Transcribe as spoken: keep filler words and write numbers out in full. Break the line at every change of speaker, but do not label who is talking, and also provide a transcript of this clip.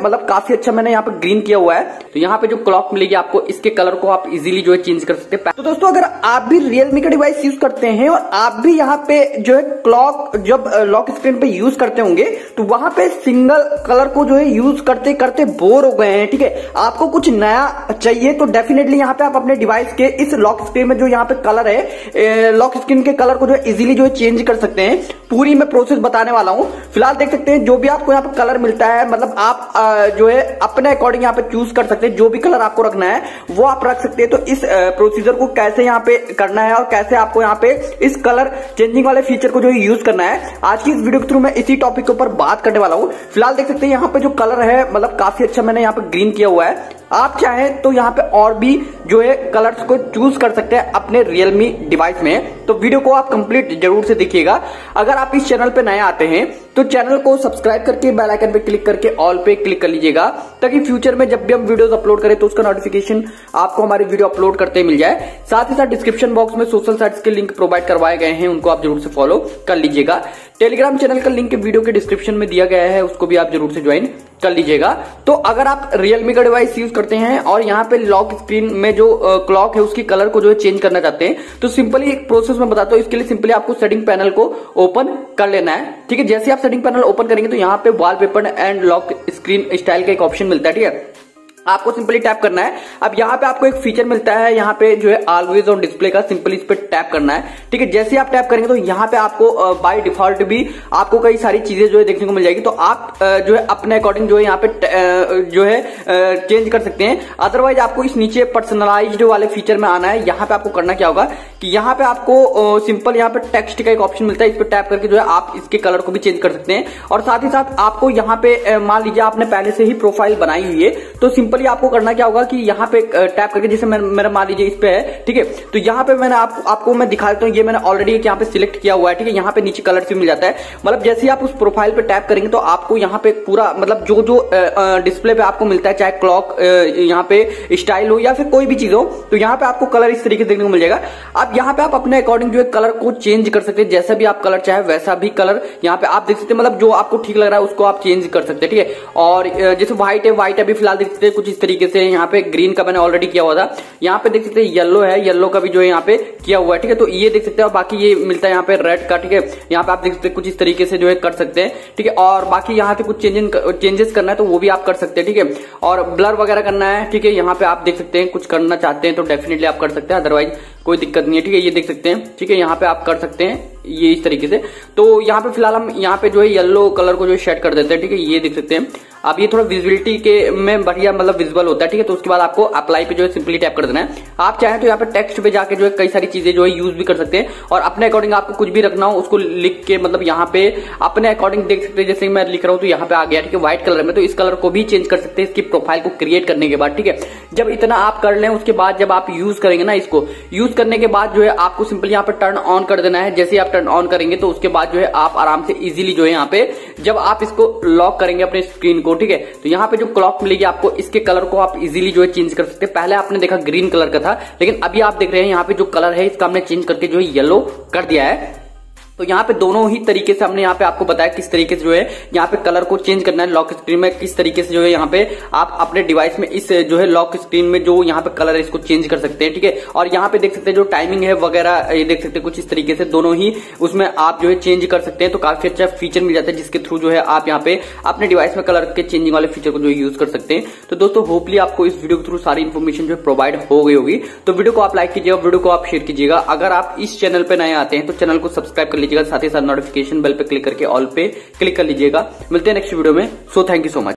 मतलब काफी अच्छा मैंने यहाँ पे ग्रीन किया हुआ है। तो यहाँ पे जो क्लॉक मिलेगी आपको, इसके कलर को आप इजीली जो है चेंज कर सकते हैं। तो दोस्तों अगर आप भी रियलमी का डिवाइस यूज करते हैं और आप भी यहाँ पे जो है क्लॉक जब लॉक स्क्रीन पे यूज करते होंगे तो वहां पे सिंगल कलर को जो है यूज करते करते बोर हो गए हैं, ठीक है, आपको कुछ नया चाहिए, तो डेफिनेटली यहाँ पे आप अपने डिवाइस के इस लॉक स्क्रीन में जो यहाँ पे कलर है, लॉक स्क्रीन के कलर को जो है इजीली जो है चेंज कर सकते हैं। पूरी मैं प्रोसेस बताने वाला हूं। फिलहाल देख सकते हैं जो भी आपको यहाँ पे कलर मिलता है, मतलब आप जो है अपने अकॉर्डिंग यहाँ पे चूज कर सकते हैं, जो भी कलर आपको रखना है वो आप रख सकते हैं। तो इस प्रोसीजर को कैसे यहाँ पे करना है और कैसे आपको यहाँ पे इस कलर चेंजिंग वाले फीचर को जो है यूज करना है, आज की इस वीडियो के थ्रू मैं इसी टॉपिक के ऊपर बात करने वाला हूं। फिलहाल देख सकते हैं यहाँ पे जो कलर है, मतलब काफी अच्छा मैंने यहाँ पे ग्रीन किया हुआ है। आप चाहें तो यहाँ पे और भी जो है कलर्स को चूज कर सकते हैं अपने रियलमी डिवाइस में। तो वीडियो को आप कंप्लीट जरूर से देखिएगा। अगर आप इस चैनल पे नए आते हैं तो चैनल को सब्सक्राइब करके बेल आइकन पे क्लिक करके ऑल पे क्लिक कर लीजिएगा, ताकि फ्यूचर में जब भी हम वीडियोस अपलोड करें तो उसका नोटिफिकेशन आपको हमारी वीडियो अपलोड करते ही मिल जाए। साथ ही साथ डिस्क्रिप्शन बॉक्स में सोशल साइट्स के लिंक प्रोवाइड करवाए गए हैं, उनको आप जरूर से फॉलो कर लीजिएगा। टेलीग्राम चैनल का लिंक वीडियो के डिस्क्रिप्शन में दिया गया है, उसको भी आप जरूर से ज्वाइन कर लीजिएगा। तो अगर आप रियलमी का डिवाइस यूज करते हैं और यहाँ पे लॉक स्क्रीन में जो क्लॉक है उसकी कलर को जो है चेंज करना चाहते हैं, तो सिंपली एक प्रोसेस में बताता हूँ। इसके लिए सिंपली आपको सेटिंग पैनल को ओपन कर लेना है, ठीक है। जैसे आप सेटिंग पैनल ओपन करेंगे तो यहाँ पे wallpaper and lock screen style का एक ऑप्शन मिलता है, ठीक है। आपको सिंपली टैप करना है। अब यहाँ पे आपको एक फीचर मिलता है, यहाँ पे जो है ऑलवेज ऑन डिस्प्ले का, सिंपली इस पे टैप करना है, ठीक है। जैसे आप टैप करेंगे तो यहाँ पे आपको बाय डिफॉल्ट भी आपको कई सारी चीजें जो है देखने को मिल जाएगी। तो आप जो है अपने अकॉर्डिंग जो है यहाँ पे जो है चेंज कर सकते हैं। अदरवाइज आपको इस नीचे पर्सनलाइज्ड वाले फीचर में आना है। यहाँ पे आपको करना क्या होगा कि यहाँ पे आपको सिंपल यहाँ पे टेक्स्ट का एक ऑप्शन मिलता है, इस पे टैप करके जो है आप इसके कलर को भी चेंज कर सकते हैं। और साथ ही साथ आपको यहाँ पे मान लीजिए आपने पहले से ही प्रोफाइल बनाई हुई है, तो सिंपली आपको करना क्या होगा कि यहाँ पे टैप करके, जैसे मेरा मान लीजिए इस पे है, ठीक है, तो यहाँ पे मैंने आप, आपको मैं दिखा देता हूँ। ये मैंने ऑलरेडी यहाँ पे सिलेक्ट किया हुआ है, ठीक है। यहाँ पे नीचे कलर भी मिल जाता है। मतलब जैसे ही आप उस प्रोफाइल पे टैप करेंगे तो आपको यहाँ पे पूरा मतलब जो जो डिस्प्ले पे आपको मिलता है, चाहे क्लॉक यहाँ पे स्टाइल हो या फिर कोई भी चीज हो, तो यहाँ पे आपको कलर इस तरीके से देखने को मिल जाएगा। अब यहाँ पे आप अपने अकॉर्डिंग जो है कलर को चेंज कर सकते हैं, जैसा भी आप कलर चाहे वैसा भी कलर यहाँ पे आप देख सकते हैं। मतलब जो आपको ठीक लग रहा है उसको आप चेंज कर सकते हैं, ठीक है। और जैसे व्हाइट है, व्हाइट अभी फिलहाल देख सकते हैं कुछ इस तरीके से। यहाँ पे ग्रीन का मैंने ऑलरेडी किया हुआ था। यहाँ पे देख सकते हैं येलो है, येलो का भी जो है यहाँ पे किया हुआ है, ठीक है। तो ये देख सकते हैं। और बाकी ये मिलता है यहाँ पे रेड का, ठीक है। यहाँ पे आप देख सकते हैं कुछ इस तरीके से जो है कर सकते हैं, ठीक है। और बाकी यहाँ पे कुछ चेंजेस चेंजेस करना है तो वो भी आप कर सकते हैं, ठीक है। और ब्लर वगैरह करना है, ठीक है। यहाँ पे आप देख सकते हैं कुछ करना चाहते हैं तो डेफिनेटली आप कर सकते हैं, अदरवाइज कोई दिक्कत नहीं है, ठीक है। ये देख सकते हैं, ठीक है। यहाँ पे आप कर सकते हैं ये इस तरीके से। तो यहाँ पे फिलहाल हम यहाँ पे जो है येलो कलर को जो है शेड कर देते हैं, ठीक है। ये देख सकते हैं। अब ये थोड़ा विजिबिलिटी के में बढ़िया मतलब विजिबल होता है, ठीक है। तो उसके बाद आपको अप्लाई पे जो है सिंपली टैप कर देना है। आप चाहें तो यहाँ पे टेक्स्ट पे जाके जो है कई सारी चीजें जो है यूज भी कर सकते हैं। और अपने अकॉर्डिंग आपको कुछ भी रखना हो उसको लिख के, मतलब यहाँ पे अपने अकॉर्डिंग देख सकते हैं। जैसे मैं लिख रहा हूँ तो यहाँ पे आ गया, ठीक है, व्हाइट कलर में। तो इस कलर को भी चेंज कर सकते हैं इसकी प्रोफाइल को क्रिएट करने के बाद, ठीक है। जब इतना आप कर लें उसके बाद जब आप यूज करेंगे ना, इसको यूज करने के बाद जो है आपको सिंपली यहाँ पे टर्न ऑन कर देना है। जैसे आप टर्न ऑन करेंगे तो उसके बाद जो है आप आराम से इजीली जो है यहाँ पे जब आप इसको लॉक करेंगे अपने स्क्रीन को, ठीक है, तो यहाँ पे जो क्लॉक मिलेगी आपको, इसके कलर को आप इजीली जो है चेंज कर सकते हैं। पहले आपने देखा ग्रीन कलर का था, लेकिन अभी आप देख रहे हैं यहाँ पे जो कलर है इसका हमने चेंज करके जो है येलो कर दिया है। तो यहाँ पे दोनों ही तरीके से हमने यहाँ पे आपको बताया किस तरीके से जो है यहाँ पे कलर को चेंज करना है लॉक स्क्रीन में, किस तरीके से जो है यहाँ पे आप अपने डिवाइस में इस जो है लॉक स्क्रीन में जो यहाँ पे कलर है इसको चेंज कर सकते हैं, ठीक है। और यहाँ पे देख सकते हैं जो टाइमिंग है वगैरह, ये देख सकते हैं कुछ इस तरीके से दोनों ही उसमें आप जो है चेंज कर सकते हैं। तो काफी अच्छा फीचर मिल जाता है जिसके थ्रू जो है आप यहाँ पे अपने डिवाइस में कलर के चेंजिंग वाले फीचर को जो यूज कर सकते हैं। तो दोस्तों होपली आपको इस वीडियो के थ्रू सारी इन्फॉर्मेशन जो है प्रोवाइड हो गई होगी। तो वीडियो को आप लाइक कीजिएगा, वीडियो को आप शेयर कीजिएगा। अगर आप इस चैनल पे नए आते हैं तो चैनल को सब्सक्राइब कर लीजिएगा, साथ ही साथ नोटिफिकेशन बेल पे क्लिक करके ऑल पे क्लिक कर लीजिएगा। मिलते हैं नेक्स्ट वीडियो में। So thank you so much.